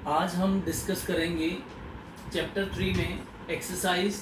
आज हम डिस्कस करेंगे चैप्टर 3 में एक्सरसाइज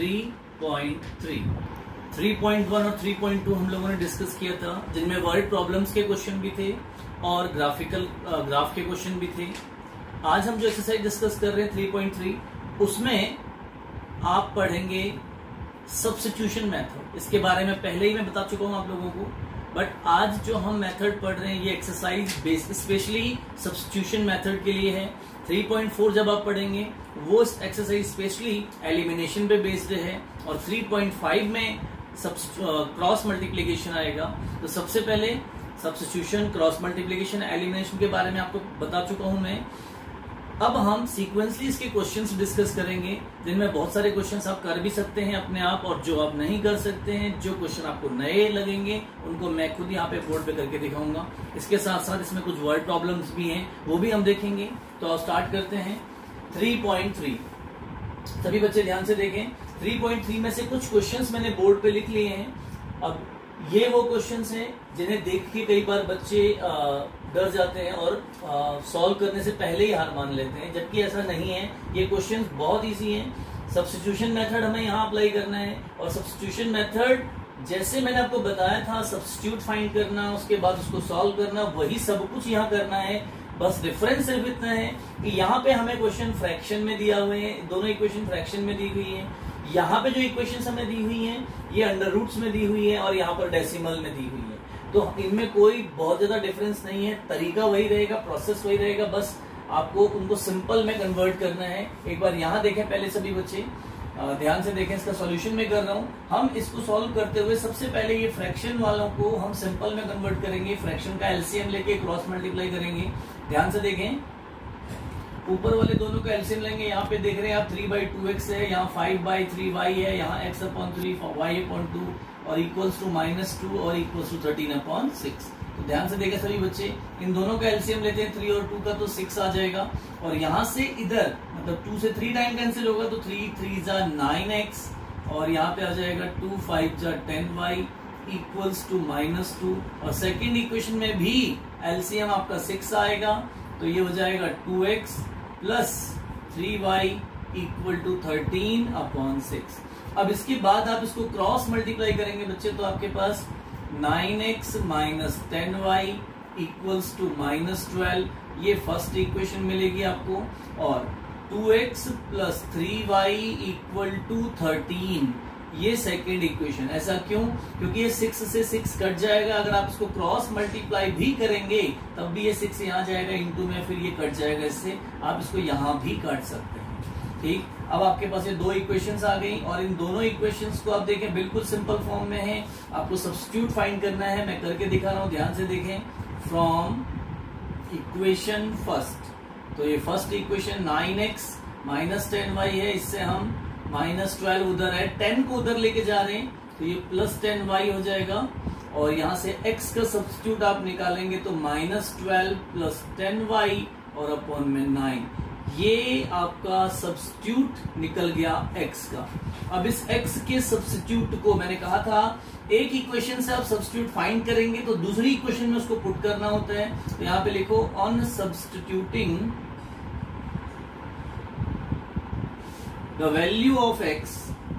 3.3। 3.1 और 3.2 हम लोगों ने डिस्कस किया था, जिनमें वर्ड प्रॉब्लम्स के क्वेश्चन भी थे और ग्राफ के क्वेश्चन भी थे। आज हम जो एक्सरसाइज डिस्कस कर रहे हैं 3.3, उसमें आप पढ़ेंगे सब्स्टिट्यूशन मेथड। इसके बारे में पहले ही मैं बता चुका हूं आप लोगों को, बट आज जो हम मेथड पढ़ रहे हैं ये exercise based specially substitution method के लिए है। 3.4 जब आप पढ़ेंगे वो एक्सरसाइज स्पेशली एलिमिनेशन पे बेस्ड है, और 3.5 में क्रॉस मल्टीप्लिकेशन आएगा। तो सबसे पहले सब्स्टिट्यूशन, क्रॉस मल्टीप्लिकेशन, एलिमिनेशन के बारे में आपको बता चुका हूं मैं। अब हम सीक्वेंसली इसके क्वेश्चंस डिस्कस करेंगे, जिनमें बहुत सारे क्वेश्चंस आप कर भी सकते हैं अपने आप, और जो आप नहीं कर सकते हैं, जो क्वेश्चन आपको नए लगेंगे उनको मैं खुद यहाँ पे बोर्ड पे करके दिखाऊंगा। इसके साथ साथ इसमें कुछ वर्ड प्रॉब्लम्स भी हैं, वो भी हम देखेंगे। तो आप स्टार्ट करते हैं 3.3। सभी बच्चे ध्यान से देखें। 3.3 में से कुछ क्वेश्चंस मैंने बोर्ड पे लिख लिए हैं। अब ये वो क्वेश्चंस हैं जिन्हें देख के कई बार बच्चे डर जाते हैं और सॉल्व करने से पहले ही हार मान लेते हैं, जबकि ऐसा नहीं है। ये क्वेश्चंस बहुत इजी हैं। सब्स्टिट्यूशन मेथड हमें यहाँ अप्लाई करना है, और सब्स्टिट्यूशन मेथड जैसे मैंने आपको बताया था, सब्स्टिट्यूट फाइंड करना, उसके बाद उसको सॉल्व करना, वही सब कुछ यहाँ करना है। बस डिफरेंस सिर्फ इतना है कि यहाँ पे हमें क्वेश्चन फ्रैक्शन में दिया हुए हैं, दोनों इक्वेशन फ्रैक्शन में दी हुई है। यहाँ पे जो इक्वेशंस हमें दी हुई हैं ये अंडर रूट्स में दी हुई है, और यहाँ पर डेसिमल में दी हुई है। तो इनमें कोई बहुत ज्यादा डिफरेंस नहीं है, तरीका वही रहेगा, प्रोसेस वही रहेगा, बस आपको उनको सिंपल में कन्वर्ट करना है। एक बार यहाँ देखें पहले सभी बच्चे, ध्यान से देखें। इसका सॉल्यूशन में कर रहा हूँ। हम इसको सॉल्व करते हुए सबसे पहले ये फ्रैक्शन वालों को हम सिंपल में कन्वर्ट करेंगे। फ्रैक्शन का एलसीएम लेके क्रॉस मल्टीप्लाई करेंगे। ध्यान से देखें, ऊपर वाले दोनों का एलसीएम लेंगे। यहाँ पे देख रहे हैं आप 3/2x है, यहाँ 5/3y है, यहाँ x/3 y/2 और इक्वल्स टू -2 और इक्वल्स टू 13/6। तो ध्यान से देखें सभी बच्चे, इन दोनों का एलसीएम लेते हैं 3 और 2 का, तो 6 आ जाएगा। और यहाँ से इधर मतलब 2 से 3 टाइम कैंसिल होगा, तो 3 3 9x, और यहाँ पे आ जाएगा 2 5 10y इक्वल्स टू -2। और सेकेंड इक्वेशन में भी एलसीएम आपका 6 आएगा, तो ये हो जाएगा 2x plus 3y equal to 13/6। अब इसके बाद आप इसको क्रॉस मल्टीप्लाई करेंगे बच्चे, तो आपके पास 9x minus 10y equals to -12, ये फर्स्ट इक्वेशन मिलेगी आपको। और 2x plus 3y equal to 13, ये सेकेंड इक्वेशन। ऐसा क्यों? क्योंकि ये 6 से 6 कट जाएगा। अगर आप इसको क्रॉस मल्टीप्लाई भी करेंगे तब भी ये 6 यहाँ जाएगा इंटू में, फिर ये कट जाएगा इससे। आप इसको यहाँ भी काट सकते हैं। ठीक, अब आपके पास ये दो इक्वेशंस आ गई, और इन दोनों इक्वेशंस को आप देखें बिल्कुल सिंपल फॉर्म में है। आपको सब्स्टिट्यूट फाइंड करना है, मैं करके दिखा रहा हूँ, ध्यान से देखें। फ्रॉम इक्वेशन फर्स्ट, तो ये first equation 9x minus 10y है, इससे हम -12 उधर है, 10 को उधर लेके जा रहे हैं, तो ये प्लस 10y हो जाएगा। और यहाँ से x का सब्स्टिट्यूट आप निकालेंगे तो -12 प्लस 10y और अपॉन में 9, ये आपका सब्स्टिट्यूट निकल गया x का। अब इस x के सब्स्टिट्यूट को, मैंने कहा था एक इक्वेशन से आप सब्स्टिट्यूट फाइंड करेंगे तो दूसरी इक्वेशन में उसको पुट करना होता है। तो यहाँ पे लिखो on substituting the value of x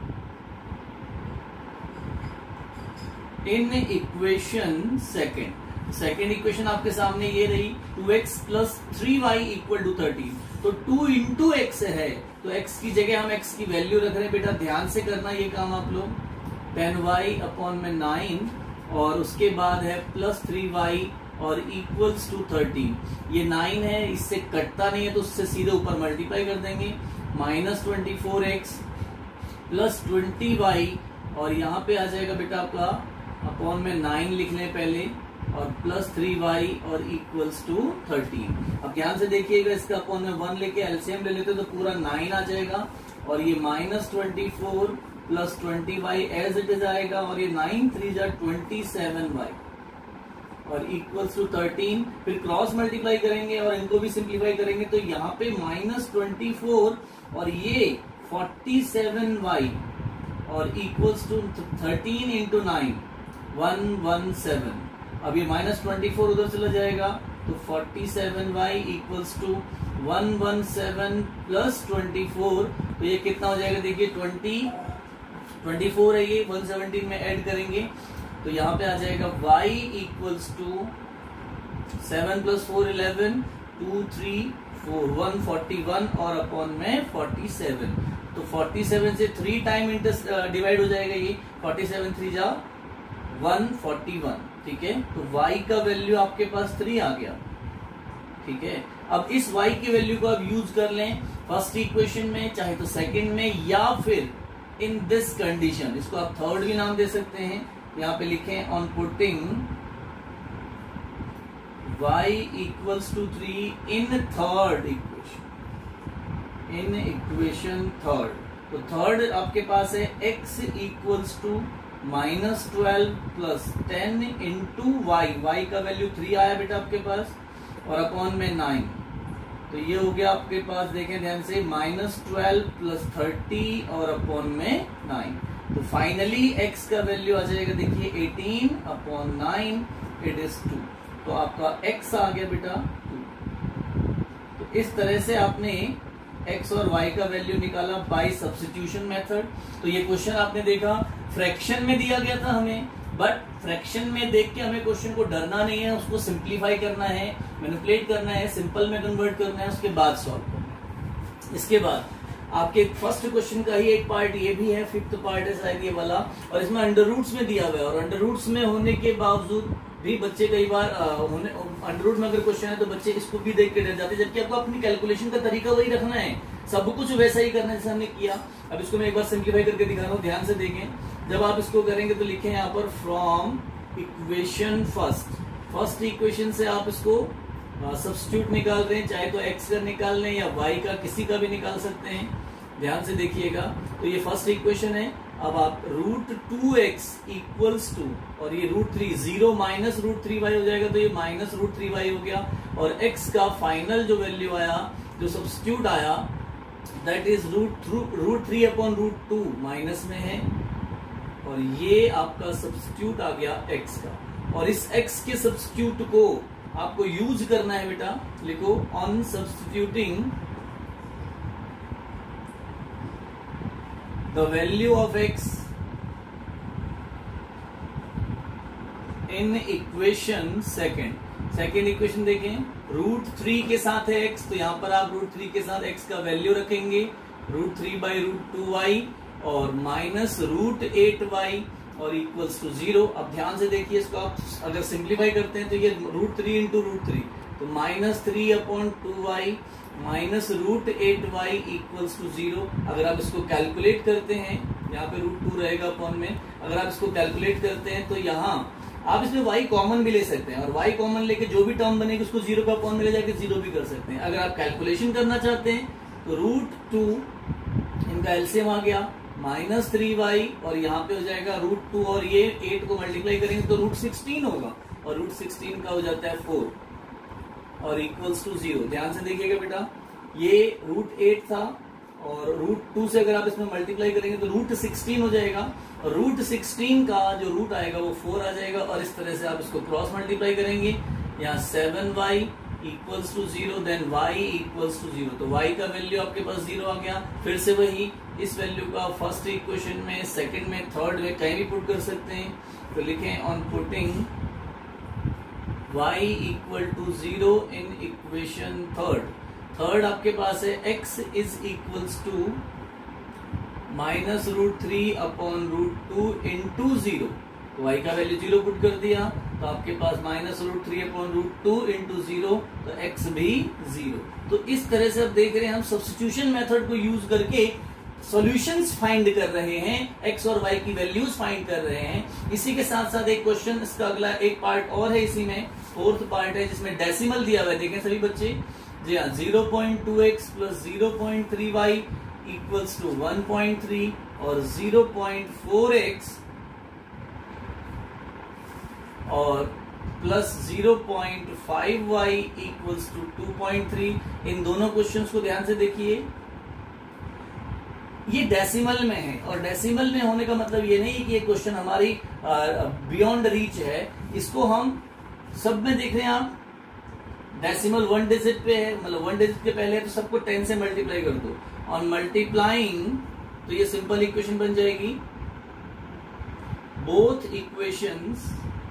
in equation second equation आपके सामने ये रही, 2x plus 3y equal to 13। तो 2 इंटू एक्स है, तो x की जगह हम x की वैल्यू रख रहे हैं। बेटा ध्यान से करना ये काम आप लोग। 10y अपॉन में 9, और उसके बाद है प्लस 3y और इक्वल्स टू 13। ये 9 है, इससे कटता नहीं है, तो उससे सीधे ऊपर मल्टीप्लाई कर देंगे। -24x प्लस 20y, और यहाँ पे आ जाएगा बेटा आपका अपॉन में 9 लिख लें पहले, और प्लस 3y और इक्वल्स टू 13। अब ध्यान से देखिएगा, इसका अपॉन में 1 लेके एलसीएम ले लेते तो पूरा 9 आ जाएगा, और ये -24 plus 20y as it is आएगा, और ये 9 3 27y और इक्वल्स टू 13। फिर क्रॉस मल्टीप्लाई करेंगे और इनको भी सिंप्लीफाई करेंगे, तो यहाँ पे -24 और ये 47y और इक्वल्स टू 13 इंटू 9 117। अब ये -24 उधर चला जाएगा, तो 47y इक्वल्स टू 117 प्लस 24, तो ये कितना हो जाएगा देखिए 24 है, ये 117 में ऐड करेंगे तो यहाँ पे आ जाएगा y इक्वल्स टू 7 प्लस 4 11 2 3 4 141 और अपॉन में 47, तो 47 से 3 टाइम डिवाइड हो जाएगा ये, 47 3 जा 141, ठीक है। तो y का वैल्यू आपके पास 3 आ गया, ठीक है। अब इस y की वैल्यू को आप यूज कर लें फर्स्ट इक्वेशन में, चाहे तो सेकंड में, या फिर इन दिस कंडीशन, इसको आप थर्ड भी नाम दे सकते हैं। यहाँ पे लिखें on putting y equals to 3 in third equation, in equation third. तो थर्ड आपके पास है x equals to -12 plus 10 into y का वैल्यू 3 आया बेटा आपके पास, और अपॉन में 9, तो ये हो गया आपके पास, देखें ध्यान से, -12 प्लस 30 और अपॉन में 9, तो फाइनली x का वैल्यू आ जाएगा देखिए 18 अपॉन 9 इट इज 2, तो आपका x आ गया बेटा 2। तो इस तरह से आपने x और y का वैल्यू निकाला बाय सब्स्टिट्यूशन मेथड। तो ये क्वेश्चन आपने देखा फ्रैक्शन में दिया गया था हमें, बट फ्रैक्शन में देख के हमें क्वेश्चन को डरना नहीं है, उसको सिंप्लीफाई करना है, मैनिपुलेट करना है, सिंपल में कन्वर्ट करना है, उसके बाद सॉल्व करना है। इसके बाद आपके फर्स्ट क्वेश्चन का ही एक पार्ट ये भी है, फिफ्थ पार्ट है शायद ये वाला, और इसमें अंडर रूट्स में दिया हुआ है, और अंडर रूट्स में होने के बावजूद भी बच्चे कई बार अंडर रूट में अगर क्वेश्चन है तो बच्चे इसको भी देख के डर जाते हैं, जबकि आपको अपनी कैलकुलेशन का तरीका वही रखना है, सब कुछ वैसा ही करना है जैसे हमने किया। अब इसको मैं एक बार सिंप्लीफाई करके दिखा रहा हूँ, ध्यान से देखें। जब आप इसको करेंगे तो लिखें यहाँ पर फ्रॉम इक्वेशन फर्स्ट इक्वेशन से आप इसको सब्स्टिट्यूट निकाल रहे हैं, चाहे तो x का निकाल लें या y का, किसी का भी निकाल सकते हैं, ध्यान से देखिएगा। तो ये फर्स्ट इक्वेशन है। अब आप √2x इक्वल्स टू, और ये √3 0 माइनस √3y हो जाएगा, तो ये माइनस √3y हो गया, और x का फाइनल जो वैल्यू आया, जो सब्स्टिट्यूट आया, दैट इज √3 अपॉन √2 माइनस में है, और ये आपका सब्स्टिट्यूट आ गया x का, और इस x के सब्स्टिट्यूट को आपको यूज करना है बेटा, लिखो on substituting the value of x in equation second equation देखें, √3 के साथ है x, तो यहां पर आप √3 के साथ x का वैल्यू रखेंगे √3/√2y और माइनस √8y और इक्वल्स टू 0। अब ध्यान से देखिए, इसको आप अगर सिंप्लीफाई करते हैं तो ये √3 इंटू √3, तो -3/2y minus √8y equals to 0। अगर आप इसको कैलकुलेट करते हैं, यहाँ पे √2 रहेगा अपॉन में, अगर आप इसको कैलकुलेट करते हैं तो यहाँ आप इसमें y कॉमन भी ले सकते हैं, और y कॉमन लेके जो भी टर्म बनेगी उसको 0 का अपॉन में ले जाके 0 भी कर सकते हैं। अगर आप कैलकुलेशन करना चाहते हैं तो √2 इनका एलसीएम आ गया -3y, और यहाँ पे हो जाएगा √2 और ये 8 को मल्टीप्लाई करेंगे तो √16 होगा, और √16 का हो जाता है 4 और इक्वल्स टू 0। ध्यान से देखिएगा बेटा, ये √8 था, और √2 से अगर आप इसमें मल्टीप्लाई करेंगे तो √16 हो जाएगा, और √16 का जो रूट आएगा वो 4 आ जाएगा, और इस तरह से आप इसको क्रॉस मल्टीप्लाई करेंगे, यहाँ 7y equals to 0, then y equals to 0, तो y का वैल्यू आपके पास 0 आ गया। फिर से वही इस वैल्यू का फर्स्ट इक्वेशन में, सेकंड में, थर्ड में कहीं भी पुट कर सकते हैं, तो लिखें on putting y equal to 0 in equation third आपके पास है x is equals to -√3 upon √2 into 0, तो y का वैल्यू 0 पुट कर दिया, तो आपके पास -√3 अपॉन √2 इंटू 0, तो x भी 0। तो इस तरह से आप देख रहे हैं, हम सब्स्टिट्यूशन मेथड को यूज करके सॉल्यूशंस फाइंड कर रहे हैं, x और y की वैल्यूज फाइंड कर रहे हैं। इसी के साथ साथ एक क्वेश्चन, इसका अगला एक पार्ट और है, इसी में फोर्थ पार्ट है जिसमें डेसिमल दिया हुआ है, देखें सभी बच्चे, जी हाँ, 0.2x plus 0.3y equals to 1.3 और 0.4x और प्लस 0.5y इक्वल्स टू 2.3। इन दोनों क्वेश्चंस को ध्यान से देखिए, ये डेसिमल में है, और डेसिमल में होने का मतलब ये नहीं है कि ये क्वेश्चन हमारी बियॉन्ड रीच है। इसको हम सब में देख रहे हैं आप, डेसिमल 1 डिजिट पे है, मतलब 1 डिजिट के पहले है, तो सबको 10 से मल्टीप्लाई कर दो। ऑन मल्टीप्लाइंग तो ये सिंपल इक्वेशन बन जाएगी, बोथ इक्वेशंस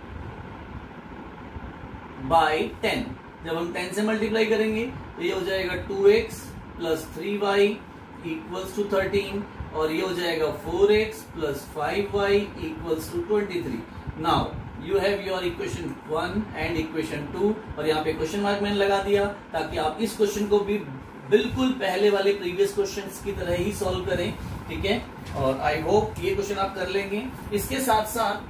बाय 10। जब हम 10 से मल्टीप्लाई करेंगे तो ये हो जाएगा 2x plus 3y equals to 13, और ये हो जाएगा 4x plus 5y equals to 23। Now you have your equation 1 and equation 2, और यहाँ पे क्वेश्चन मार्क मैंने लगा दिया ताकि आप इस क्वेश्चन को भी बिल्कुल पहले वाले प्रीवियस क्वेश्चंस की तरह ही सॉल्व करें, ठीक है। और आई होप ये क्वेश्चन आप कर लेंगे। इसके साथ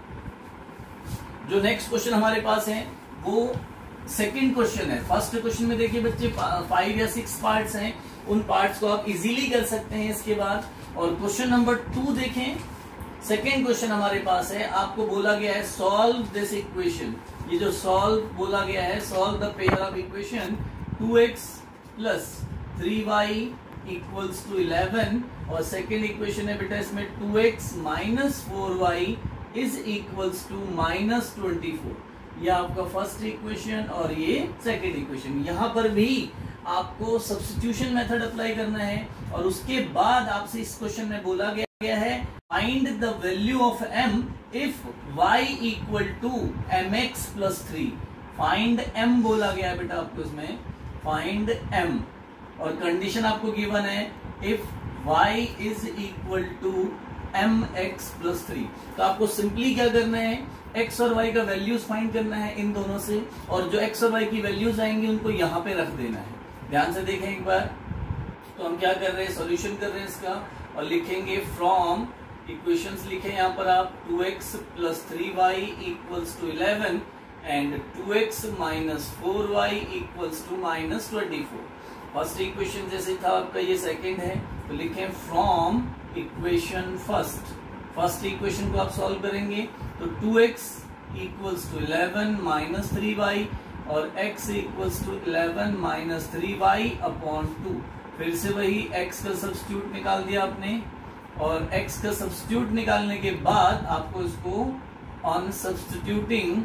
साथ जो नेक्स्ट क्वेश्चन हमारे पास है वो सेकंड क्वेश्चन है। फर्स्ट क्वेश्चन में देखिए बच्चे 5 या 6 पार्ट्स हैं, उन पार्ट्स को आप इजीली कर सकते हैं इसके बाद। और क्वेश्चन नंबर 2 देखें, सेकेंड क्वेश्चन हमारे पास है, आपको बोला गया है सॉल्व दिस इक्वेशन। ये जो सॉल्व बोला गया है, solve the pair of equation 2x plus 3y equals to 11, और सेकेंड इक्वेशन है बेटा इसमें 2x minus 4y is equals to minus 24। ये आपका फर्स्ट इक्वेशन और ये सेकेंड इक्वेशन। यहाँ पर भी आपको सब्स्टिट्यूशन मेथड अप्लाई करना है, और उसके बाद आपसे इस क्वेश्चन में बोला गया है find the value of m if y equal to mx plus 3। Find m बोला गया है बेटा आपको इसमें, फाइंड m, और कंडीशन आपको गिवन है if y is equal to mx plus 3। तो आपको सिंपली क्या करना है, x और y का वैल्यूज फाइंड करना है इन दोनों से, और जो x और y की वैल्यूज आएंगी उनको यहाँ पे रख देना है। ध्यान से देखें एक बार। तो हम क्या कर रहे हैं, सॉल्यूशन कर रहे हैं इसका, और लिखेंगे फ्रॉम इक्वेशंस लिखें यहाँ पर आप 2x plus 3y equals to 11 and 2x minus 4y equals to minus 24। First equation जैसे था आपका, ये सेकंड है, तो लिखें फ्रॉम इक्वेशन फर्स्ट इक्वेशन को आप सॉल्व करेंगे तो 2x equals to 11 minus 3y और x equals to 11 minus 3y upon 2। फिर से वही x का सब्स्टिट्यूट निकाल दिया आपने, और x का सब्स्टिट्यूट निकालने के बाद आपको इसको on substituting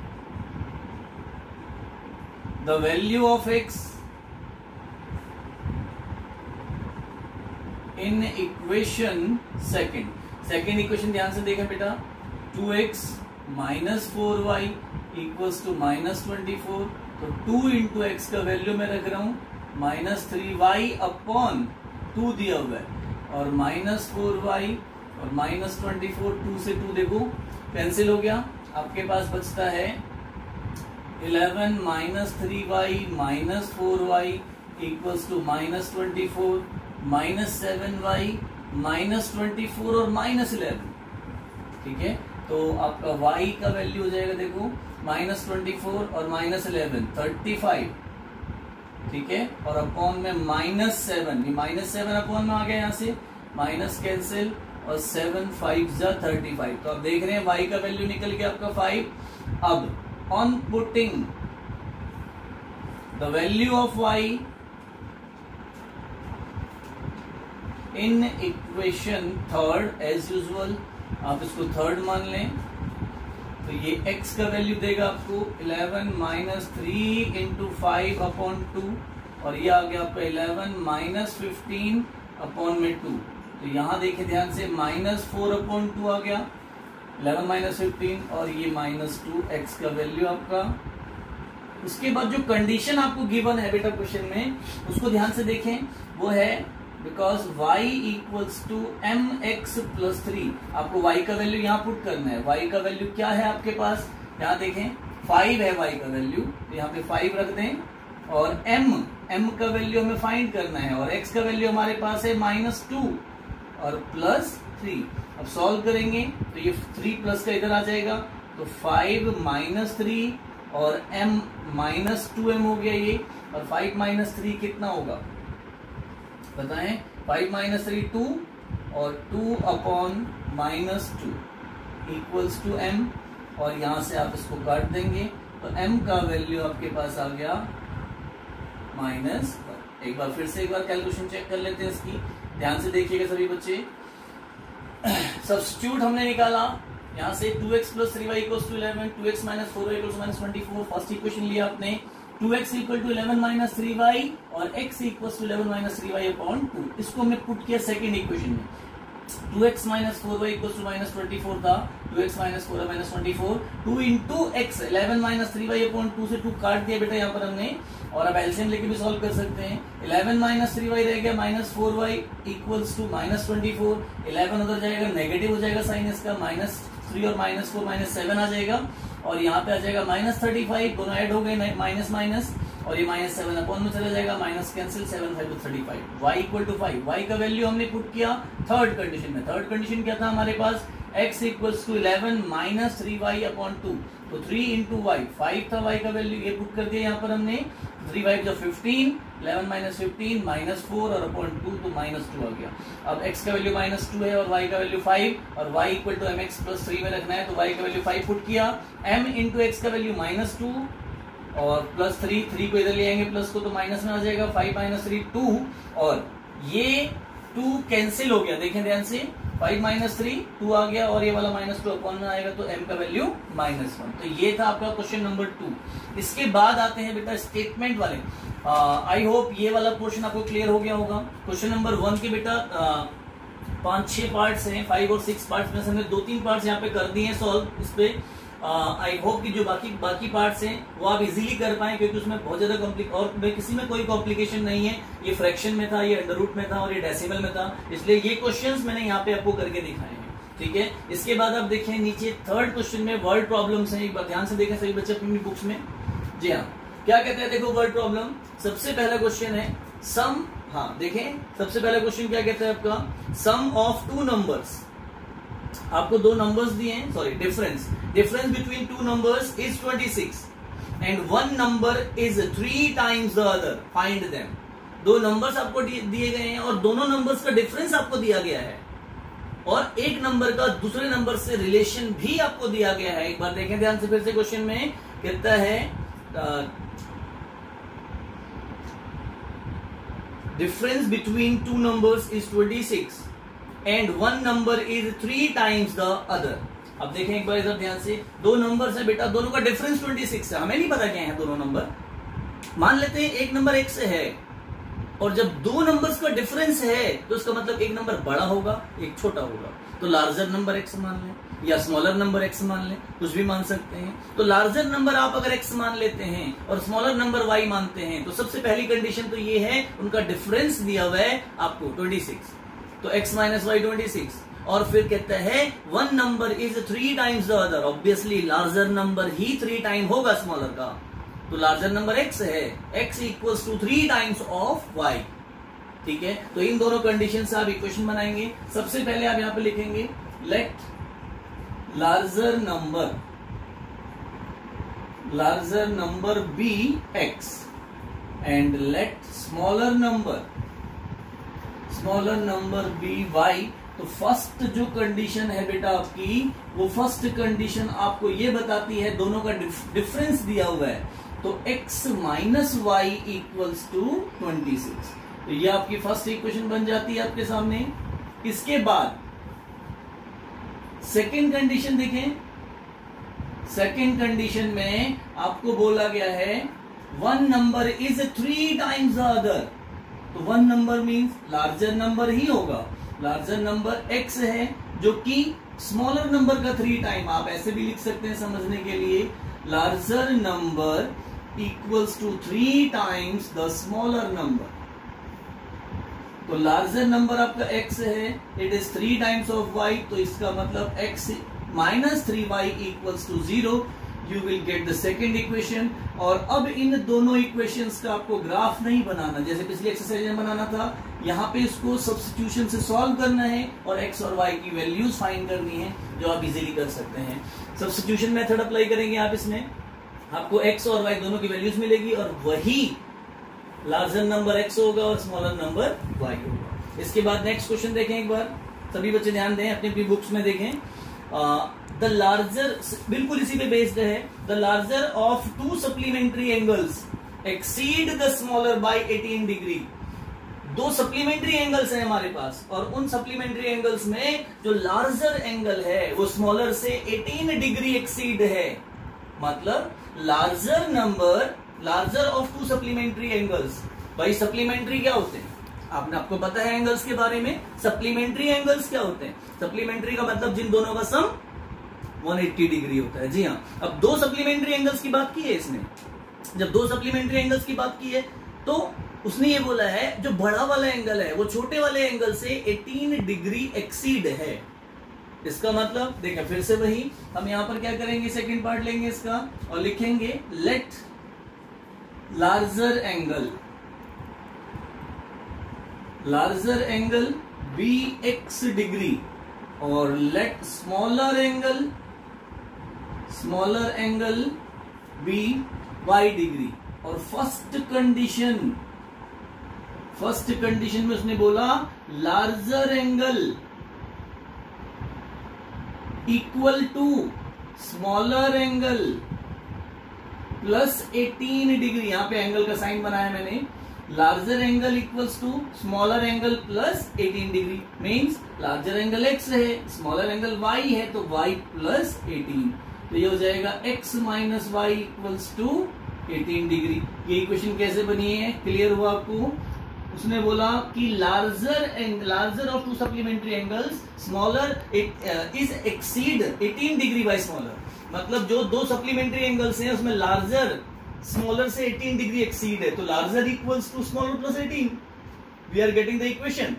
the value of x in equation second equation ध्यान से देखें बेटा, 2x minus 4y equals to minus 24। तो 2 इंटू एक्स का वैल्यू मैं रख रहा हूं माइनस 3y अपॉन 2 दिया हुआ है, और माइनस 4y और माइनस 24, 2 से 2 देखो कैंसिल हो गया, आपके पास बचता है 11 minus 3y minus 4y equals to minus 24 minus 7y minus 24 और माइनस 11। ठीक है, तो आपका y का वैल्यू हो जाएगा देखो माइनस 24 और माइनस 11 35। ठीक है, और अपॉन में माइनस 7, ये माइनस 7 अपॉन में आ गया, यहाँ से माइनस कैंसिल और 7 5 जा 35। तो आप देख रहे हैं y का वैल्यू निकल गया आपका 5। अब on putting the value of y in equation third as usual, आप इसको थर्ड मान लें, तो ये x का वैल्यू देगा आपको 11 माइनस 3 इंटू 5 अपॉन 2, और ये आ गया आपका 11 माइनस 15 अपॉन में 2। तो यहाँ देखिए ध्यान से माइनस 4 अपॉन 2 आ गया, 11 माइनस 15 और ये माइनस 2 x का वैल्यू आपका। उसके बाद जो कंडीशन आपको गिवन है बेटा क्वेश्चन में, उसको ध्यान से देखें, वो है because y equals to mx plus 3। आपको y का वैल्यू यहाँ पुट करना है। y का वैल्यू क्या है आपके पास, यहाँ देखें 5 है y का वैल्यू, तो यहाँ पे 5 रख दें, और m का वैल्यू हमें फाइंड करना है, और x का वैल्यू हमारे पास है माइनस 2 और प्लस 3। अब सॉल्व करेंगे तो ये 3 प्लस का इधर आ जाएगा, तो 5 माइनस 3 और m माइनस 2m हो गया ये, और 5 माइनस 3 कितना होगा बताएं, 5 माइनस 3 2 और 2 upon minus 2 equals to m, और यहां से आप इसको काट देंगे तो m का वैल्यू आपके पास आ गया -1। एक बार फिर से एक बार कैलकुलेशन चेक कर लेते हैं इसकी, ध्यान से देखिएगा सभी बच्चे। सब्स्टिट्यूट हमने निकाला यहाँ से 2x plus 3y equals to 11, 2x minus 4y equals minus 24। First equation लिया आपने, 2x equal to 11 minus 3y और x equal to 11 minus 3y upon 2। इसको हमने पुट किया सेकेंड इक्वेशन में। 2x minus 4y equal to minus 24 था, 2x minus 4y minus 24, 2 into x 11 minus 3y upon 2 से 2 काट दिया बेटा यहाँ पर हमने, और अब एलसीएम लेके भी सॉल्व कर सकते हैं। 11 माइनस 3y रह गया minus 4y equals to minus 24, 11 उधर जाएगा नेगेटिव हो जाएगा साइन इसका, माइनस 3 और माइनस 4 माइनस 7 आ जाएगा, और यहाँ पे आ जाएगा माइनस 35, दोनों ऐड हो गए माइनस माइनस, और ये माइनस 7 अपॉन में चला जाएगा, माइनस कैंसिल, 7 5 तो 35, y इक्वल टू 5। y का वैल्यू हमने पुट किया थर्ड कंडीशन में। थर्ड कंडीशन क्या था हमारे पास, x equals to 11 minus 3y upon 2, तो 3 इंटू वाई, 5 था y का वैल्यू, ये पुट कर दिया यहाँ पर हमने, 3y जो 15, 11 माइनस 15 माइनस 4 और अपॉन 2, तो माइनस 2 आ गया। अब x का वैल्यू माइनस 2 है और y का वैल्यू 5, और y equal to mx plus 3 में रखना है, तो y का वैल्यू 5 पुट किया, m इंटू एक्स का वैल्यू माइनस 2 और प्लस 3 को इधर ले आएंगे प्लस को, तो माइनस में आ जाएगा, 5 माइनस 3 2, और ये 2 कैंसिल हो गया, देखें ध्यान से, 5 माइनस 3 2 आ गया, और ये वाला माइनस 2 अपॉन में आएगा, तो m का वैल्यू माइनस 1। तो ये था आपका क्वेश्चन नंबर 2। इसके बाद आते हैं बेटा स्टेटमेंट वाले। आई होप ये वाला पोर्शन आपको क्लियर हो गया होगा। क्वेश्चन नंबर 1 के बेटा 5-6 पार्ट्स हैं, 5 और 6 पार्ट्स में से हमने 2-3 पार्ट्स यहाँ पे कर दिए हैं सॉल्व। इस पे आई होप कि जो बाकी पार्ट्स हैं वो आप इजीली कर पाए, क्योंकि उसमें बहुत ज्यादा और किसी में कोई कॉम्प्लिकेशन नहीं है। ये फ्रैक्शन में था, ये अंडर रूट में था और ये डेसिमल में था, इसलिए ये क्वेश्चंस मैंने यहाँ पे आपको करके दिखाए हैं। ठीक है, इसके बाद आप देखें नीचे थर्ड क्वेश्चन में वर्ड प्रॉब्लम्स हैं। एक बार ध्यान से देखें सभी बच्चे अपनी बुक्स में। जी हाँ, क्या कहते हैं, देखो वर्ड प्रॉब्लम। सबसे पहला क्वेश्चन है सम, हाँ देखें सबसे पहला क्वेश्चन क्या कहता है आपका, सम ऑफ 2 नंबर्स। आपको 2 नंबर्स दिए हैं, sorry difference between 2 numbers is 26 and 1 number is 3 times the other, find them. 2 numbers आपको दिए गए हैं और दोनों नंबर्स का डिफरेंस आपको दिया गया है, और एक नंबर का दूसरे नंबर से रिलेशन भी आपको दिया गया है। एक बार देखें ध्यान से फिर से क्वेश्चन में, कहता है difference between 2 numbers is 26 and 1 number is 3 times the other. अब देखें एक बार इधर ध्यान से, 2 नंबर्स है बेटा, दोनों का डिफरेंस 26 है। हमें नहीं पता क्या है दोनों नंबर, मान लेते हैं एक नंबर एक से है, और जब 2 नंबर्स का डिफरेंस है तो उसका मतलब एक नंबर बड़ा होगा एक छोटा होगा। तो लार्जर नंबर एक्स मान लें या स्मॉलर नंबर एक्स मान लें, कुछ भी मान सकते हैं। तो लार्जर नंबर आप अगर एक्स मान लेते हैं और स्मॉलर नंबर वाई मानते हैं, तो सबसे पहली कंडीशन तो ये है उनका डिफरेंस दिया हुआ है आपको 26, तो x माइनस वाई 26, और फिर कहता है 1 number is 3 times the other. Obviously larger number ही 3 टाइम होगा स्मॉलर का, तो लार्जर नंबर x है, x equals to 3 times of y। ठीक है, तो इन दोनों कंडीशन से आप इक्वेशन बनाएंगे। सबसे पहले आप यहां पे लिखेंगे let larger number be x and let smaller number be y। तो फर्स्ट जो कंडीशन है बेटा आपकी, वो फर्स्ट कंडीशन आपको ये बताती है दोनों का डिफरेंस दिया हुआ है, तो x minus y equals to 26। तो ये आपकी फर्स्ट इक्वेशन बन जाती है आपके सामने। इसके बाद सेकेंड कंडीशन देखें, सेकेंड कंडीशन में आपको बोला गया है 1 number is 3 times the other, तो 1 नंबर मीन्स लार्जर नंबर ही होगा। लार्जर नंबर x है जो कि स्मॉलर नंबर का 3 टाइम, आप ऐसे भी लिख सकते हैं समझने के लिए, larger number equals to 3 times the smaller number. तो लार्जर नंबर आपका x है, it is 3 times of y, तो इसका मतलब x minus 3y equals to 0। You will get the second equation. और अब इन दोनों इक्वेशंस का आपको ग्राफ नहीं बनाना, जैसे पिछली एक्सरसाइज में बनाना था, यहाँ पे इसको सब्स्टिट्यूशन से सॉल्व करना है और x और y की वैल्यूज फाइंड करनी है, जो आप इजीली कर सकते हैं। सब्स्टिट्यूशन मेथड अप्लाई करेंगे आप, इसमें आपको x और y दोनों की वैल्यूज मिलेगी, और वही लार्जर नंबर x होगा और स्मॉलर नंबर y होगा। इसके बाद नेक्स्ट क्वेश्चन देखें एक बार, सभी बच्चे ध्यान दें, अपनी अपनी बुक्स में देखें। द लार्जर, बिल्कुल इसी पे बेस्ड है, the larger of 2 supplementary angles exceed the smaller by 18 degree. 2 supplementary angles हैं हमारे पास, और उन सप्लीमेंट्री एंगल्स में जो लार्जर एंगल है वो स्मॉलर से 18 डिग्री एक्सीड है। मतलब larger number larger of two supplementary angles. भाई सप्लीमेंट्री क्या होते हैं, आपको पता है एंगल्स के बारे में। सप्लीमेंट्री एंगल्स क्या होते हैं, सप्लीमेंट्री का मतलब जिन दोनों का सम 180 डिग्री होता है। जी हाँ, अब दो सप्लीमेंट्री एंगल्स की बात की है इसने। जब दो सप्लीमेंट्री एंगल्स की बात की है तो उसने ये बोला है जो बड़ा वाला एंगल है वो छोटे वाले एंगल से 18 डिग्री एक्सीड है। इसका मतलब देखिए फिर से वही हम यहां पर क्या करेंगे, सेकंड पार्ट लेंगे इसका और लिखेंगे let larger angle be x degree और let smaller angle be y degree. और फर्स्ट कंडीशन में उसने बोला larger angle equal to smaller angle plus 18 degree. यहां पे एंगल का साइन बनाया मैंने, larger angle equals to smaller angle plus 18 degree. Means larger angle x है, स्मॉलर एंगल y है, तो y प्लस 18। तो ये हो जाएगा x minus y equals to 18 degree. ये इक्वेशन कैसे बनी है, क्लियर हुआ आपको। उसने बोला कि larger of two supplementary angles smaller is exceed 18 degree by smaller. मतलब जो दो सप्लीमेंट्री एंगल्स हैं उसमें लार्जर स्मॉलर से 18 डिग्री एक्सीड है, तो larger equals to smaller plus 18। We are getting the equation.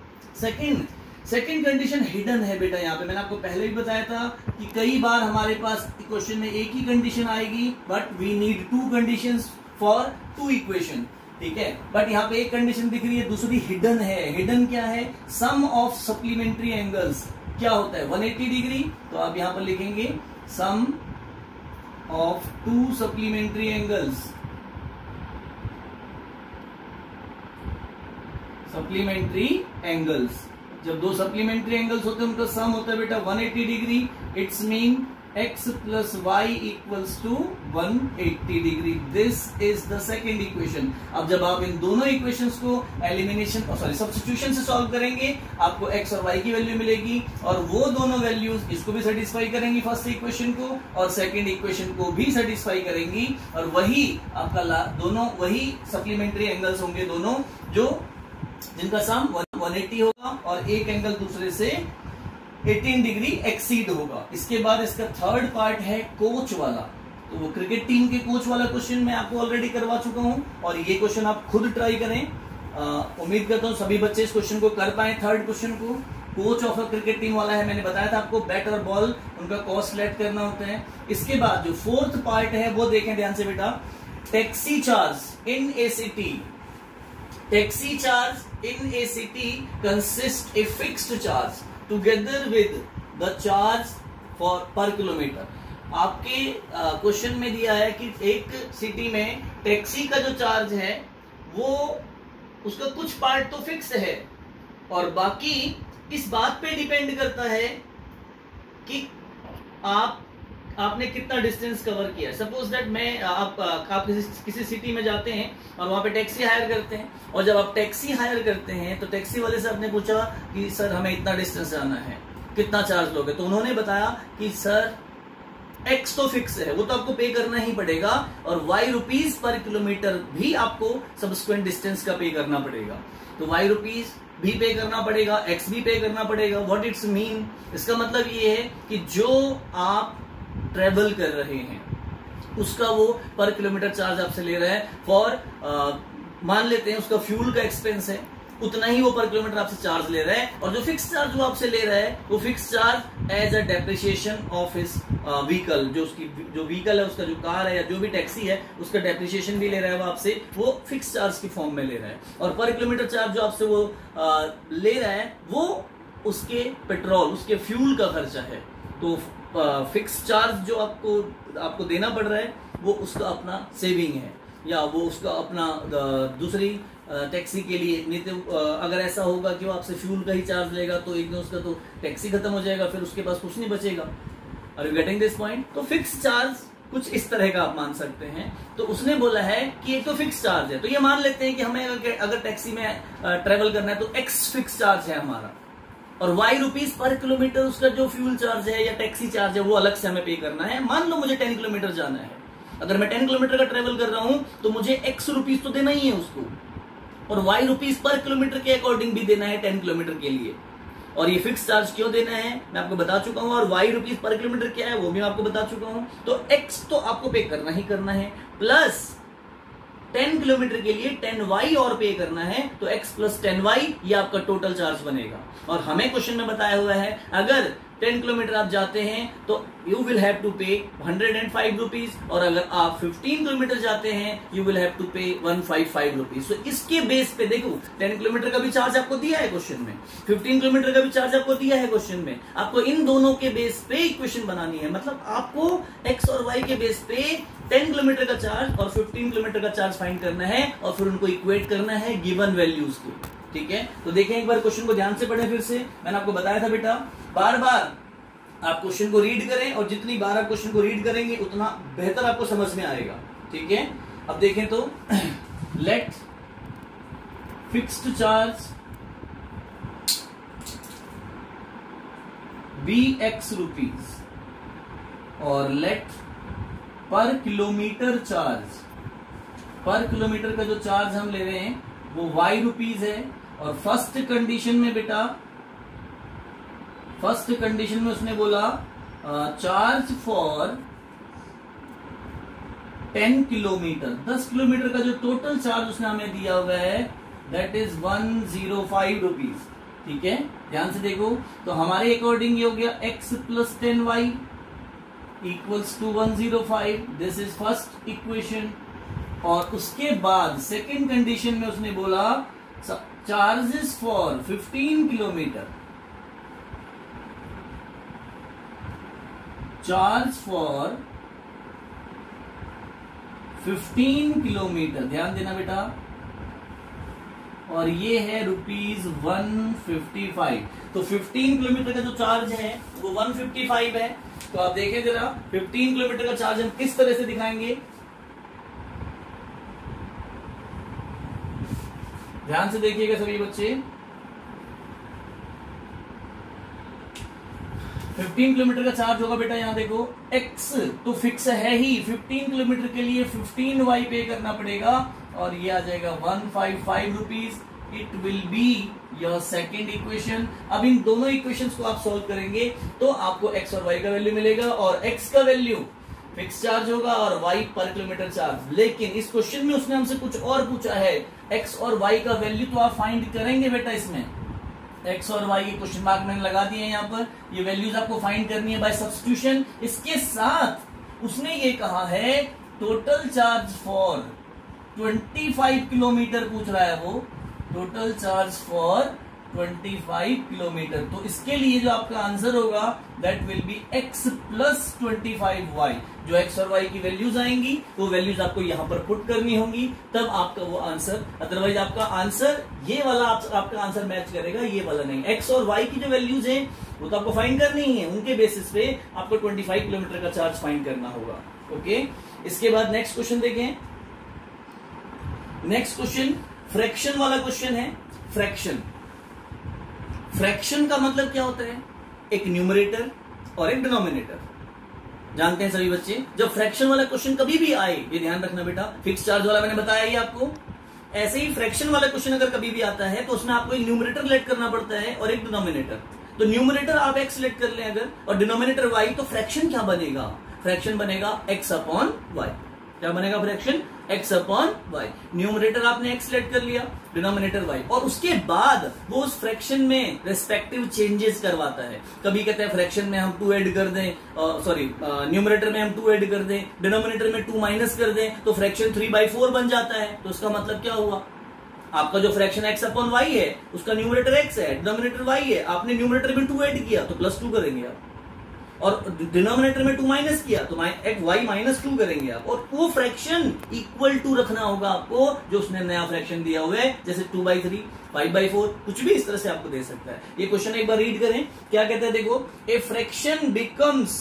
Second condition hidden है बेटा। यहाँ पे मैंने आपको पहले भी बताया था कि कई बार हमारे पास इक्वेशन में एक ही कंडीशन आएगी, but we need two conditions for two equation, ठीक है। बट यहाँ पे एक कंडीशन दिख रही है, दूसरी हिडन है। हिडन क्या है, सम ऑफ सप्लीमेंट्री एंगल्स क्या होता है 180 डिग्री। तो आप यहां पर लिखेंगे sum of two supplementary angles, जब दो सप्लीमेंट्री एंगल्स होते हैं उनका सम होता है बेटा 180 degree. It's mean x plus y equals to 180 degree. This is the second equation. अब जब आप इन दोनों इक्वेशंस को सब्स्टिट्यूशन से सॉल्व करेंगे, आपको x और y की वैल्यू मिलेगी और वो दोनों वैल्यूज इसको भी सेटिस्फाई करेंगी, फर्स्ट इक्वेशन को, और सेकेंड इक्वेशन को भी सेटिस्फाई करेंगी। और वही आपका दोनों वही सप्लीमेंट्री एंगल्स होंगे दोनों, जो जिनका सम 180 होगा और एक एंगल दूसरे से 18 डिग्री एक्सीड होगा। इसके बाद इसका थर्ड पार्ट है कोच वाला। तो वो क्रिकेट टीम के कोच वाला क्वेश्चन मैं आपको ऑलरेडी करवा चुका हूं और ये क्वेश्चन आप खुद ट्राई करें। उम्मीद करता हूं सभी बच्चे इस क्वेश्चन को कर पाए। थर्ड क्वेश्चन को coach of a cricket team वाला है। मैंने बताया था आपको बैट और बॉल उनका कॉस्ट सिलेक्ट करना होता है। इसके बाद जो फोर्थ पार्ट है वो देखें ध्यान से बेटा, taxi charge in a city. Taxi charge in a city consist a fixed charge together with the charge for per kilometer। आपके क्वेश्चन में दिया है कि एक सिटी में टैक्सी का जो चार्ज है वो उसका कुछ पार्ट तो फिक्स है और बाकी इस बात पे डिपेंड करता है कि आपने कितना डिस्टेंस कवर किया। सपोज दैट मैं आप किसी सिटी में जाते हैं और वहां पे टैक्सी हायर करते हैं, और जब आप टैक्सी हायर करते हैं तो टैक्सी वाले से आपने पूछा कि सर हमें इतना डिस्टेंस जाना है, कितना चार्ज लोगे। तो उन्होंने बताया कि सर एक्स तो फिक्स है, वो तो आपको पे करना ही पड़ेगा, और वाई रुपीज पर किलोमीटर भी आपको सब्सिक्वेंट डिस्टेंस का पे करना पड़ेगा। तो वाई रुपीज भी पे करना पड़ेगा, एक्स भी पे करना पड़ेगा। व्हाट इट्स मीन, इसका मतलब ये है कि जो आप ट्रेवल कर रहे हैं उसका वो पर किलोमीटर चार्ज आपसे ले रहा है। फॉर मान लेते हैं उसका फ्यूल का एक्सपेंस है, उतना ही वो पर किलोमीटर आपसे चार्ज ले रहा है, और जो फिक्स चार्ज वो आपसे ले रहा है वो fix charge as a depreciation of his vehicle. जो उसकी जो व्हीकल है, उसका जो कार है या जो भी टैक्सी है, उसका डेप्रिसिएशन भी ले रहा है वो आपसे, वो फिक्स चार्ज की फॉर्म में ले रहा है। और पर किलोमीटर चार्ज जो आपसे वो ले रहा है वो उसके पेट्रोल, उसके फ्यूल का खर्चा है। तो फिक्स चार्ज जो आपको देना पड़ रहा है वो उसका अपना सेविंग है, या वो उसका अपना दूसरी टैक्सी के लिए। नहीं तो अगर ऐसा होगा कि वो आपसे फ्यूल का ही चार्ज लेगा तो एक दिन उसका तो टैक्सी खत्म हो जाएगा, फिर उसके पास कुछ नहीं बचेगा। Are you getting this point? तो फिक्स चार्ज कुछ इस तरह का आप मान सकते हैं। तो उसने बोला है कि एक तो फिक्स चार्ज है, तो ये मान लेते हैं कि हमें अगर टैक्सी में ट्रेवल करना है तो एक्स फिक्स चार्ज है हमारा, और वाई रुपीज पर किलोमीटर उसका जो फ्यूल चार्ज है या टैक्सी चार्ज है वो अलग से हमें पे करना है। मान लो मुझे 10 किलोमीटर जाना है, अगर मैं 10 किलोमीटर का ट्रेवल कर रहा हूं तो मुझे x रुपीज तो देना ही है उसको, और y रुपीज पर किलोमीटर के अकॉर्डिंग भी देना है 10 किलोमीटर के लिए। और ये फिक्स चार्ज क्यों देना है मैं आपको बता चुका हूं, और y रुपीज पर किलोमीटर क्या है वो भी मैं आपको बता चुका हूं। तो x तो आपको पे करना ही करना है, प्लस 10 किलोमीटर के लिए 10y और पे करना है, तो x प्लस 10y ये आपका टोटल चार्ज बनेगा। और हमें क्वेश्चन में बताया हुआ है अगर 10 किलोमीटर आप जाते हैं तो यू विल हैव टू पे 105 रुपीज, और अगर आप 15 किलोमीटर जाते हैं यू विल हैव टू पे 155 रुपीज। तो इसके बेस पे देखो 10 किलोमीटर का भी चार्ज आपको दिया है क्वेश्चन में, 15 किलोमीटर का भी चार्ज आपको दिया है क्वेश्चन में, आपको इन दोनों के बेस पे इक्वेशन बनानी है। मतलब आपको x और y के बेस पे 10 किलोमीटर का चार्ज और 15 किलोमीटर का चार्ज फाइंड करना है, और फिर उनको इक्वेट करना है गिवन वैल्यूज को। ठीक है, तो देखें एक बार क्वेश्चन को ध्यान से पढ़ें। फिर से मैंने आपको बताया था बेटा, बार बार आप क्वेश्चन को रीड करें, और जितनी बार आप क्वेश्चन को रीड करेंगे उतना बेहतर आपको समझ में आएगा। ठीक है, अब देखें तो let fixed charge be x rupees, और let per kilometer charge, per kilometer का जो चार्ज हम ले रहे हैं वो y रुपीज है। और फर्स्ट कंडीशन में बेटा, फर्स्ट कंडीशन में उसने बोला चार्ज फॉर 10 किलोमीटर, 10 किलोमीटर का जो टोटल चार्ज उसने हमें दिया हुआ है दैट इज 105 रुपीज। ठीक है, ध्यान से देखो, तो हमारे अकॉर्डिंग ये हो गया x plus 10y equals to 105, this is first equation. और उसके बाद सेकेंड कंडीशन में उसने बोला charges for 15 kilometer, charge for 15 kilometer, ध्यान देना बेटा, और ये है रुपीज 155। तो 15 किलोमीटर का जो चार्ज है वो 155 है। तो आप देखें जरा 15 किलोमीटर का चार्ज हम किस तरह से दिखाएंगे, ध्यान से देखिएगा सभी बच्चे। 15 किलोमीटर का चार्ज होगा बेटा, यहां देखो x तो फिक्स है ही, 15 किलोमीटर के लिए 15y पे करना पड़ेगा, और ये आ जाएगा 155 rupees. It will be your second equation. अब इन दोनों इक्वेशंस को आप सॉल्व करेंगे तो आपको x और y का वैल्यू मिलेगा, और x का वैल्यू फिक्स चार्ज होगा और y पर किलोमीटर चार्ज। लेकिन इस क्वेश्चन में उसने हमसे कुछ और पूछा है, x और y का वैल्यू तो आप फाइंड करेंगे बेटा, इसमें x और y के क्वेश्चन मार्क मैंने लगा दिए हैं यहाँ पर, ये वैल्यूज आपको फाइंड करनी है बाय सब्स्टिट्यूशन। इसके साथ उसने ये कहा है टोटल चार्ज फॉर 25 किलोमीटर पूछ रहा है वो, टोटल चार्ज फॉर 25 किलोमीटर। तो इसके लिए जो आपका आंसर होगा that will be x plus 25y। जो x और y की वैल्यूज आएंगी वो वैल्यूज आपको यहां पर पुट करनी होंगी, तब आपका वो आंसर, अदरवाइज आपका आंसर ये वाला आपका आंसर मैच करेगा, ये वाला नहीं। x और y की जो वैल्यूज हैं वो तो आपको फाइंड करनी ही है, उनके बेसिस पे आपको 25 किलोमीटर का चार्ज फाइंड करना होगा। ओके, इसके बाद नेक्स्ट क्वेश्चन देखें। नेक्स्ट क्वेश्चन फ्रैक्शन वाला क्वेश्चन है। फ्रैक्शन, फ्रैक्शन का मतलब क्या होता है, एक न्यूमरेटर और एक डिनोमिनेटर। जानते हैं सभी बच्चे, जब फ्रैक्शन वाला क्वेश्चन कभी भी आए, ये ध्यान रखना बेटा, फिक्स चार्ज वाला मैंने बताया ही आपको, ऐसे ही फ्रैक्शन वाला क्वेश्चन अगर कभी भी आता है तो उसमें आपको एक न्यूमरेटर लेट करना पड़ता है और एक डिनोमिनेटर। तो न्यूमरेटर आप x लेट कर लें अगर, और डिनोमिनेटर y, तो फ्रैक्शन क्या बनेगा, फ्रैक्शन बनेगा x अपॉन y। क्या बनेगा fraction, x upon y। Numerator आपने x लेट कर लिया, डिनोमिनेटर y, और उसके बाद वो उस फ्रैक्शन में रेस्पेक्टिव चेंजेस करवाता है। कभी कहते हैं फ्रैक्शन में हम 2 ऐड कर दें, सॉरी न्यूमरेटर में हम 2 ऐड कर दें, डिनोमिनेटर में 2 माइनस कर दें, तो फ्रैक्शन 3/4 बन जाता है। तो उसका मतलब क्या हुआ, आपका जो फ्रैक्शन x अपॉन y है उसका न्यूमरेटर x है, डिनोमिनेटर y है, आपने न्यूमरेटर में 2 ऐड किया तो +2 करेंगे आप, और डिनोमिनेटर में 2 माइनस किया तो y माइनस 2 करेंगे आप, और वो फ्रैक्शन इक्वल टू रखना होगा आपको जो उसने नया फ्रैक्शन दिया हुआ है, जैसे 2/3, 5/4, कुछ भी इस तरह से आपको दे सकता है। ये क्वेश्चन एक बार रीड करें, क्या कहते हैं देखो, a fraction becomes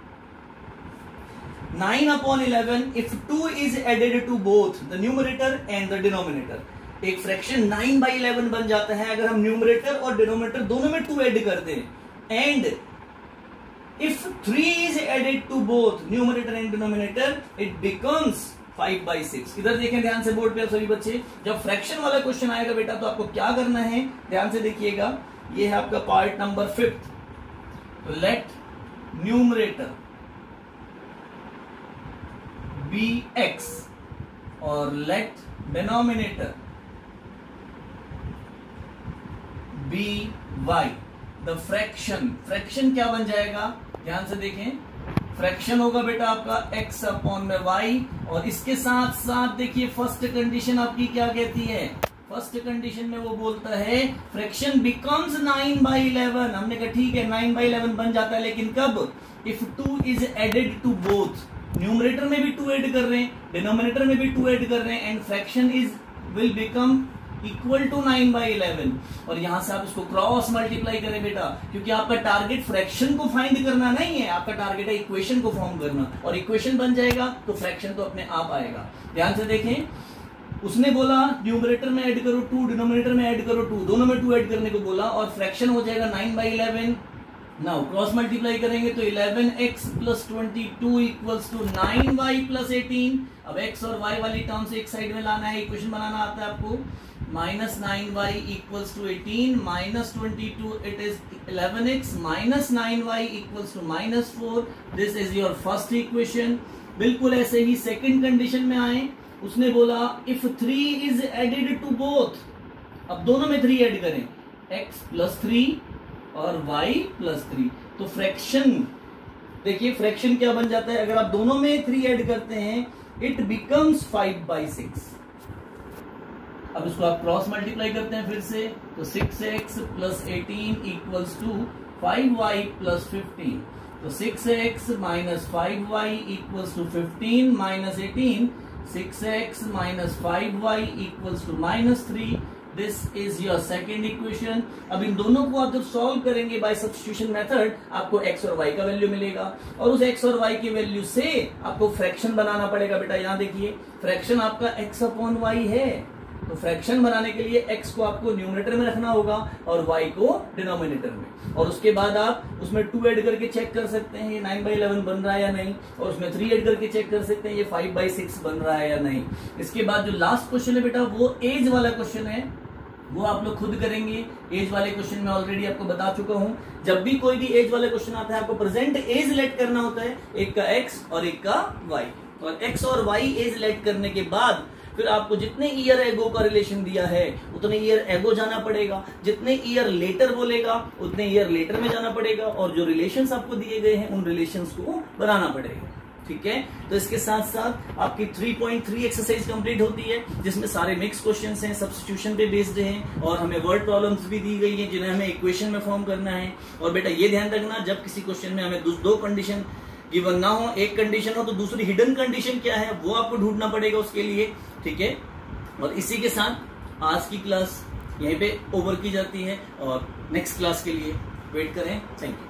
9/11 if 2 is added to both the numerator and the denominator। एक फ्रैक्शन 9/11 बन जाता है अगर हम न्यूमरेटर और डिनोमिनेटर दोनों में 2 ऐड कर दें, and if 3 is added to both numerator and denominator it becomes 5/6। इधर देखें ध्यान से बोर्ड पे सभी बच्चे, जब फ्रैक्शन वाला क्वेश्चन आएगा बेटा तो आपको क्या करना है, ध्यान से देखिएगा, ये है आपका पार्ट नंबर 5। तो लेट न्यूमरेटर बी x और let denominator be y। The fraction क्या बन जाएगा, ध्यान से देखें, फ्रैक्शन होगा बेटा आपका x अपॉन में y, और इसके साथ साथ देखिए फर्स्ट कंडीशन आपकी क्या कहती है, फर्स्ट कंडीशन में वो बोलता है फ्रैक्शन बिकम्स 9/11। हमने कहा ठीक है 9/11 बन जाता है, लेकिन कब, if 2 is added to both, numerator में भी 2 ऐड कर रहे हैं, डिनोमिनेटर में भी 2 ऐड कर रहे हैं, and fraction is will become equal to 9/11। और यहां से आप इसको क्रॉस मल्टीप्लाई करें बेटा, क्योंकि आपका टारगेट फ्रैक्शन को फाइंड करना नहीं है, आपका टारगेट है इक्वेशन को फॉर्म करना, और इक्वेशन बन जाएगा तो फ्रैक्शन तो अपने आप आएगा। ध्यान से देखें, उसने बोला न्यूमरेटर में ऐड करो 2, डिनोमिनेटर में ऐड करो 2, दोनों में 2 ऐड करने को बोला, और फ्रैक्शन हो जाएगा 9/11। नाउ क्रॉस मल्टीप्लाई करेंगे तो 11x plus 22 equals to 9y plus 18। अब x और y वाली टर्म से एक साइड में लाना है, इक्वेशन बनाना आता है आपको, minus 9y equals to 18 minus 22 it is 11x minus 9y equals to -4। This is your first equation. बिल्कुल ऐसे ही सेकंड कंडीशन में आए, उसने बोला if 3 is added to both, अब दोनों में 3 ऐड करें, x प्लस 3 और y प्लस 3, तो फ्रैक्शन देखिए, फ्रैक्शन क्या बन जाता है अगर आप दोनों में 3 ऐड करते हैं, इट बिकम्स 5/6। अब इसको आप क्रॉस मल्टीप्लाई करते हैं फिर से, तो 6x plus 18 equals to 5y plus 15। तो 6x minus 5y equals to 15 minus 18, 6x minus 5y equals to -3। This is your second equation. अब इन दोनों को आप जब सॉल्व करेंगे बाय सब्स्टिट्यूशन मेथड, आपको x और y का वैल्यू मिलेगा, और उस x और y की वैल्यू से आपको फ्रैक्शन बनाना पड़ेगा बेटा। यहां देखिए फ्रैक्शन आपका x अपॉन y है, तो फ्रैक्शन बनाने के लिए x को आपको न्यूमरेटर में रखना होगा और y को डिनोमिनेटर में, और उसके बाद आप उसमें 2 ऐड करके चेक कर सकते हैं ये 9/11 बन रहा है या नहीं, और उसमें 3 ऐड करके चेक कर सकते हैं ये 5/6 बन रहा है या नहीं। इसके बाद जो लास्ट क्वेश्चन है बेटा वो एज वाला क्वेश्चन है, वो आप लोग खुद करेंगे। एज वाले क्वेश्चन में ऑलरेडी आपको बता चुका हूं, जब भी कोई भी एज वाला क्वेश्चन आता है आपको प्रेजेंट एज लेट करना होता है, एक का x और एक का y, और x और y एज लेट करने के बाद फिर आपको जितने ईयर एगो का रिलेशन दिया है उतने ईयर एगो जाना पड़ेगा, जितने ईयर लेटर बोलेगा उतने ईयर लेटर में जाना पड़ेगा, और जो रिलेशंस आपको दिए गए हैं उन रिलेशंस को बनाना पड़ेगा। ठीक है, तो इसके साथ साथ आपकी 3.3 एक्सरसाइज कंप्लीट होती है, जिसमें सारे मिक्स क्वेश्चंस हैं, सब्स्टिट्यूशन पे बेस्ड हैं, और हमें वर्ड प्रॉब्लम्स भी दी गई हैं जिन्हें हमें इक्वेशन में फॉर्म करना है। और बेटा ये ध्यान रखना, जब किसी क्वेश्चन में हमें 2 कंडीशन गिवन ना हो, एक कंडीशन हो, तो दूसरी हिडन कंडीशन क्या है वो आपको ढूंढना पड़ेगा उसके लिए। ठीक है, और इसी के साथ आज की क्लास यहीं पे ओवर की जाती है, और नेक्स्ट क्लास के लिए वेट करें। Thank you.